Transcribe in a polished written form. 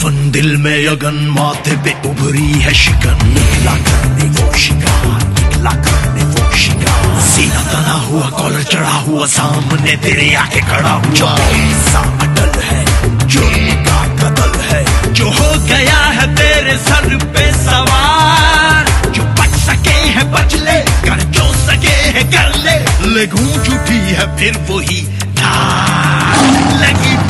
कफन दिल में अगन, माथे पे उभरी है शिकन। निकला करने वो शिकार, निकला करने वो शिकार। सीना तना हुआ, कॉलर चढ़ा हुआ, सामने तेरे आके खड़ा हुआ। ऐसा अटल है, जुर्म का कत्ल है, जो हो गया है तेरे सर पे सवार। जो बच सके है बच ले, कर जो सके है कर ले। ले गूंज उठी है फिर वही धार, लगी